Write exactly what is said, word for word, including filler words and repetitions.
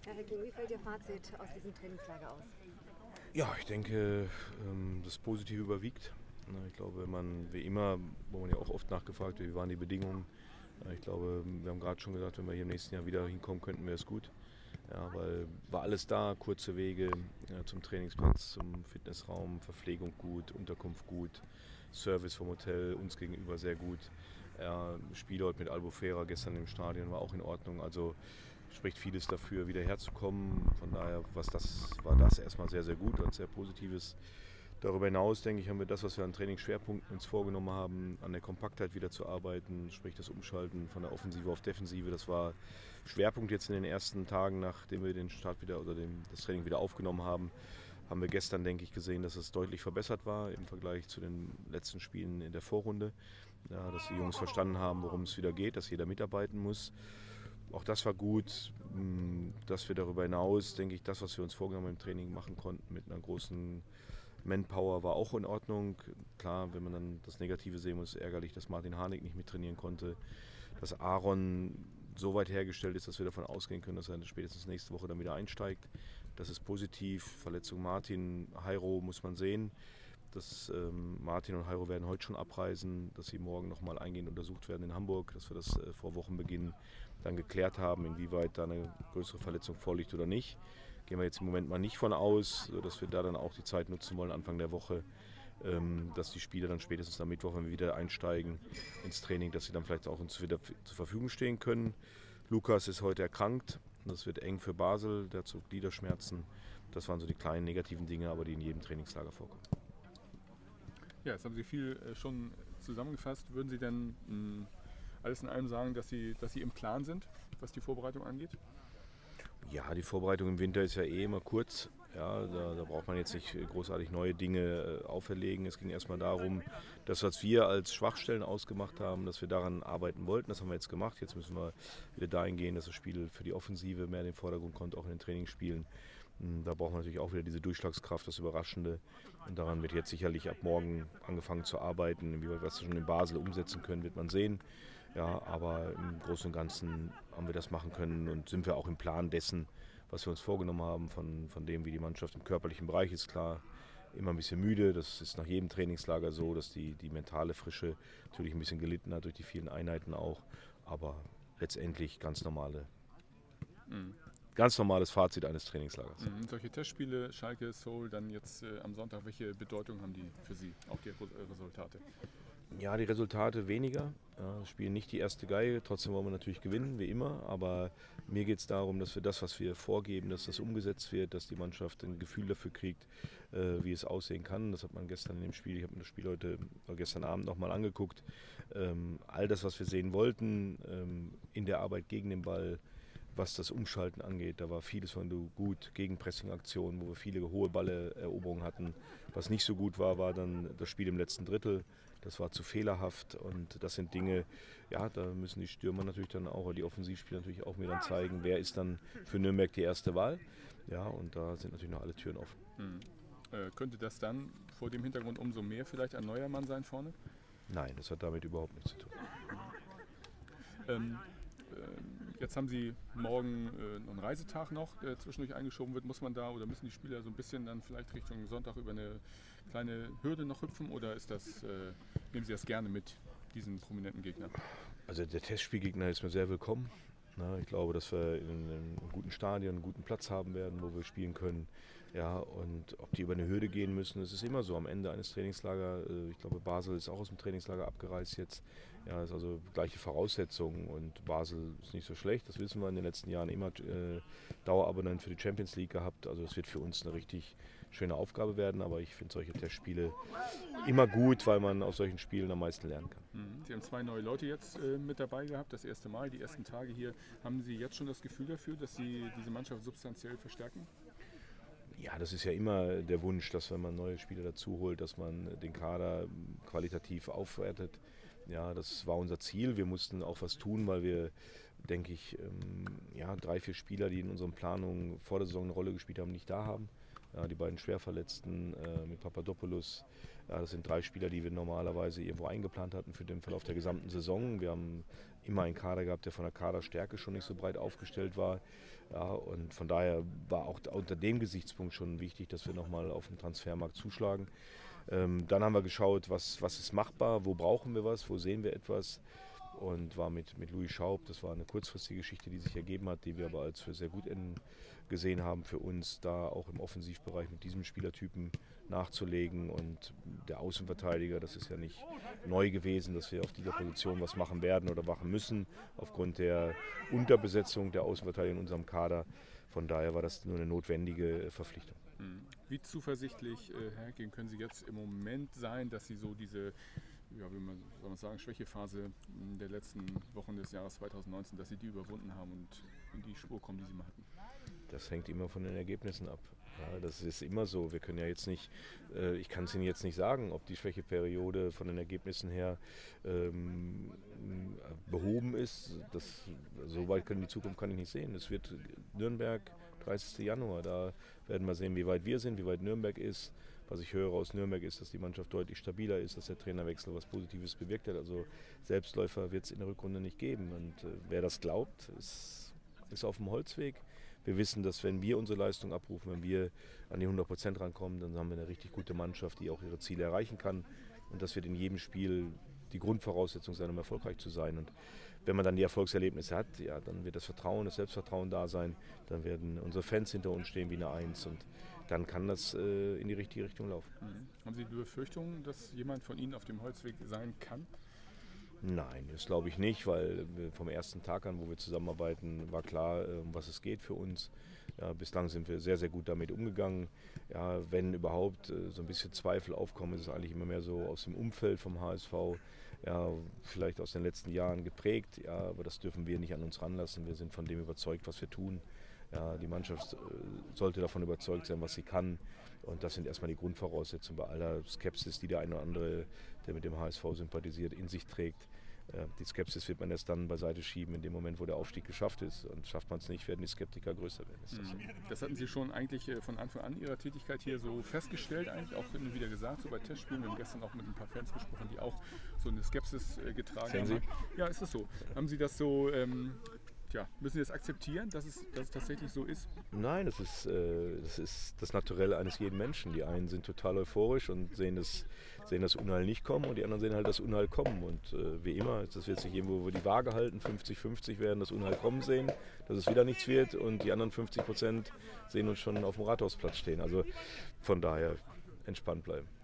Herr Hecking, wie fällt Ihr Fazit aus diesem Trainingslager aus? Ja, ich denke, ähm, das Positive überwiegt. Na, Ich glaube, wenn man wie immer, wo man ja auch oft nachgefragt wird, wie waren die Bedingungen. Äh, Ich glaube, wir haben gerade schon gesagt, wenn wir hier im nächsten Jahr wieder hinkommen könnten, wäre es gut. Ja, weil war alles da, kurze Wege ja, zum Trainingsplatz, zum Fitnessraum, Verpflegung gut, Unterkunft gut, Service vom Hotel uns gegenüber sehr gut. Ja, Spiel heute mit Albufera gestern im Stadion war auch in Ordnung. Also spricht vieles dafür, wieder herzukommen. Von daher was das, war das erstmal sehr, sehr gut und sehr Positives. Darüber hinaus, denke ich, haben wir das, was wir an Trainingsschwerpunkten uns vorgenommen haben, an der Kompaktheit wieder zu arbeiten, sprich das Umschalten von der Offensive auf Defensive. Das war Schwerpunkt jetzt in den ersten Tagen, nachdem wir den Start wieder oder den, das Training wieder aufgenommen haben. Haben wir gestern, denke ich, gesehen, dass es deutlich verbessert war im Vergleich zu den letzten Spielen in der Vorrunde. Ja, dass die Jungs verstanden haben, worum es wieder geht, dass jeder mitarbeiten muss. Auch das war gut, dass wir darüber hinaus, denke ich, das, was wir uns vorgenommen im Training machen konnten, mit einer großen Manpower war auch in Ordnung. Klar, wenn man dann das Negative sehen muss, ärgerlich, dass Martin Harnik nicht mittrainieren konnte. Dass Aaron so weit hergestellt ist, dass wir davon ausgehen können, dass er spätestens nächste Woche dann wieder einsteigt. Das ist positiv. Verletzung Martin, Hairo muss man sehen. Das, ähm, Martin und Hairo werden heute schon abreisen, dass sie morgen nochmal eingehend untersucht werden in Hamburg, dass wir das äh, vor Wochenbeginn dann geklärt haben, inwieweit da eine größere Verletzung vorliegt oder nicht. Gehen wir jetzt im Moment mal nicht von aus, sodass wir da dann auch die Zeit nutzen wollen, Anfang der Woche, ähm, dass die Spieler dann spätestens am Mittwoch, wenn wir wieder einsteigen ins Training, dass sie dann vielleicht auch uns wieder zur Verfügung stehen können. Lukas ist heute erkrankt, das wird eng für Basel, der hat so Gliederschmerzen. Das waren so die kleinen negativen Dinge, aber die in jedem Trainingslager vorkommen. Ja, jetzt haben Sie viel äh, schon zusammengefasst. Würden Sie denn mh, alles in allem sagen, dass Sie, dass Sie im Plan sind, was die Vorbereitung angeht? Ja, die Vorbereitung im Winter ist ja eh immer kurz. Ja, da, da braucht man jetzt nicht großartig neue Dinge äh, auferlegen. Es ging erstmal darum, das, was wir als Schwachstellen ausgemacht haben, dass wir daran arbeiten wollten. Das haben wir jetzt gemacht. Jetzt müssen wir wieder dahin gehen, dass das Spiel für die Offensive mehr in den Vordergrund kommt, auch in den Trainingsspielen. Da brauchen wir natürlich auch wieder diese Durchschlagskraft, das Überraschende. Und daran wird jetzt sicherlich ab morgen angefangen zu arbeiten. Wie wir das schon in Basel umsetzen können, wird man sehen. Ja, aber im Großen und Ganzen haben wir das machen können und sind wir auch im Plan dessen, was wir uns vorgenommen haben, von, von dem, wie die Mannschaft im körperlichen Bereich ist. Klar, immer ein bisschen müde. Das ist nach jedem Trainingslager so, dass die, die mentale Frische natürlich ein bisschen gelitten hat durch die vielen Einheiten auch. Aber letztendlich ganz normale. Mhm. Ganz normales Fazit eines Trainingslagers. Mhm. Solche Testspiele, Schalke, Seoul, dann jetzt äh, am Sonntag, welche Bedeutung haben die für Sie, auch die Resultate? Ja, die Resultate weniger. Ja, spielen nicht die erste Geige, trotzdem wollen wir natürlich gewinnen, wie immer. Aber mir geht es darum, dass wir das, was wir vorgeben, dass das umgesetzt wird, dass die Mannschaft ein Gefühl dafür kriegt, äh, wie es aussehen kann. Das hat man gestern in dem Spiel, ich habe mir das Spiel heute, äh, gestern Abend nochmal angeguckt. Ähm, all das, was wir sehen wollten, ähm, in der Arbeit gegen den Ball, was das Umschalten angeht, da war vieles von gut, Gegenpressing-Aktionen, wo wir viele hohe Balleroberungen hatten. Was nicht so gut war, war dann das Spiel im letzten Drittel. Das war zu fehlerhaft und das sind Dinge, ja, da müssen die Stürmer natürlich dann auch, oder die Offensivspieler natürlich auch mir dann zeigen, wer ist dann für Nürnberg die erste Wahl. Ja, und da sind natürlich noch alle Türen offen. Hm. Äh, könnte das dann vor dem Hintergrund umso mehr vielleicht ein neuer Mann sein vorne? Nein, das hat damit überhaupt nichts zu tun. Ähm, Jetzt haben Sie morgen äh, noch einen Reisetag noch, der zwischendurch eingeschoben wird. Muss man da oder müssen die Spieler so ein bisschen dann vielleicht Richtung Sonntag über eine kleine Hürde noch hüpfen oder ist das, äh, nehmen Sie das gerne mit, diesen prominenten Gegner? Also der Testspielgegner ist mir sehr willkommen. Na, ich glaube, dass wir in einem guten Stadion einen guten Platz haben werden, wo wir spielen können. Ja, und ob die über eine Hürde gehen müssen, das ist immer so am Ende eines Trainingslagers. Ich glaube, Basel ist auch aus dem Trainingslager abgereist jetzt. Ja, ist also gleiche Voraussetzungen und Basel ist nicht so schlecht. Das wissen wir in den letzten Jahren immer äh, Dauerabonnent für die Champions League gehabt. Also es wird für uns eine richtig schöne Aufgabe werden. Aber ich finde solche Testspiele immer gut, weil man aus solchen Spielen am meisten lernen kann. Sie haben zwei neue Leute jetzt äh, mit dabei gehabt, das erste Mal, die ersten Tage hier. Haben Sie jetzt schon das Gefühl dafür, dass Sie diese Mannschaft substanziell verstärken? Ja, das ist ja immer der Wunsch, dass wenn man neue Spieler dazu holt, dass man den Kader qualitativ aufwertet. Ja, das war unser Ziel. Wir mussten auch was tun, weil wir, denke ich, ja, drei, vier Spieler, die in unseren Planungen vor der Saison eine Rolle gespielt haben, nicht da haben. ja, die beiden Schwerverletzten äh, mit Papadopoulos. Ja, das sind drei Spieler, die wir normalerweise irgendwo eingeplant hatten für den Verlauf der gesamten Saison. Wir haben immer einen Kader gehabt, der von der Kaderstärke schon nicht so breit aufgestellt war. Ja, und von daher war auch unter dem Gesichtspunkt schon wichtig, dass wir nochmal auf dem Transfermarkt zuschlagen. Ähm, dann haben wir geschaut, was, was ist machbar, wo brauchen wir was, wo sehen wir etwas. Und war mit, mit Louis Schaub, das war eine kurzfristige Geschichte, die sich ergeben hat, die wir aber als für sehr gut gesehen haben für uns, da auch im Offensivbereich mit diesem Spielertypen nachzulegen. Und der Außenverteidiger, das ist ja nicht neu gewesen, dass wir auf dieser Position was machen werden oder machen müssen, aufgrund der Unterbesetzung der Außenverteidiger in unserem Kader. Von daher war das nur eine notwendige Verpflichtung. Wie zuversichtlich, äh, Herr Hecking, können Sie jetzt im Moment sein, dass Sie so diese, ja, wie man, soll man sagen, Schwächephase der letzten Wochen des Jahres zweitausendneunzehn, dass Sie die überwunden haben und in die Spur kommen, die Sie mal hatten? Das hängt immer von den Ergebnissen ab. Ja, das ist immer so. Wir können ja jetzt nicht, äh, ich kann es Ihnen jetzt nicht sagen, ob die Schwächeperiode von den Ergebnissen her ähm, behoben ist. Das, so weit kann die Zukunft kann ich nicht sehen. Es wird Nürnberg, dreißigsten Januar, da werden wir sehen, wie weit wir sind, wie weit Nürnberg ist. Was ich höre aus Nürnberg ist, dass die Mannschaft deutlich stabiler ist, dass der Trainerwechsel was Positives bewirkt hat. Also Selbstläufer wird es in der Rückrunde nicht geben. Und äh, wer das glaubt, ist, ist auf dem Holzweg. Wir wissen, dass wenn wir unsere Leistung abrufen, wenn wir an die hundert Prozent rankommen, dann haben wir eine richtig gute Mannschaft, die auch ihre Ziele erreichen kann. Und das wird in jedem Spiel die Grundvoraussetzung sein, um erfolgreich zu sein. Und wenn man dann die Erfolgserlebnisse hat, ja, dann wird das Vertrauen, das Selbstvertrauen da sein. Dann werden unsere Fans hinter uns stehen wie eine Eins. Und dann kann das äh, in die richtige Richtung laufen. Mhm. Haben Sie die Befürchtung, dass jemand von Ihnen auf dem Holzweg sein kann? Nein, das glaube ich nicht, weil vom ersten Tag an, wo wir zusammenarbeiten, war klar, um was es geht für uns. Ja, bislang sind wir sehr, sehr gut damit umgegangen. Ja, wenn überhaupt so ein bisschen Zweifel aufkommen, ist es eigentlich immer mehr so aus dem Umfeld vom H S V, ja, vielleicht aus den letzten Jahren geprägt. Ja, aber das dürfen wir nicht an uns ranlassen. Wir sind von dem überzeugt, was wir tun. Ja, die Mannschaft sollte davon überzeugt sein, was sie kann. Und das sind erstmal die Grundvoraussetzungen bei aller Skepsis, die der eine oder andere, der mit dem H S V sympathisiert, in sich trägt. Die Skepsis wird man erst dann beiseite schieben, in dem Moment, wo der Aufstieg geschafft ist. Und schafft man es nicht, werden die Skeptiker größer werden. Ist das, so? Das hatten Sie schon eigentlich von Anfang an Ihrer Tätigkeit hier so festgestellt, eigentlich auch immer wieder gesagt, so bei Testspielen. Wir haben gestern auch mit ein paar Fans gesprochen, die auch so eine Skepsis getragen Sehen haben. Sie? Ja, ist das so? Haben Sie das so... Ähm, Ja, müssen Sie das akzeptieren, dass es, dass es tatsächlich so ist? Nein, das ist, äh, das ist das Naturelle eines jeden Menschen. Die einen sind total euphorisch und sehen das, sehen das Unheil nicht kommen und die anderen sehen halt das Unheil kommen. Und äh, wie immer, das wird sich irgendwo über die Waage halten, fünfzig fünfzig werden das Unheil kommen sehen, dass es wieder nichts wird und die anderen fünfzig Prozent sehen uns schon auf dem Rathausplatz stehen. Also von daher entspannt bleiben.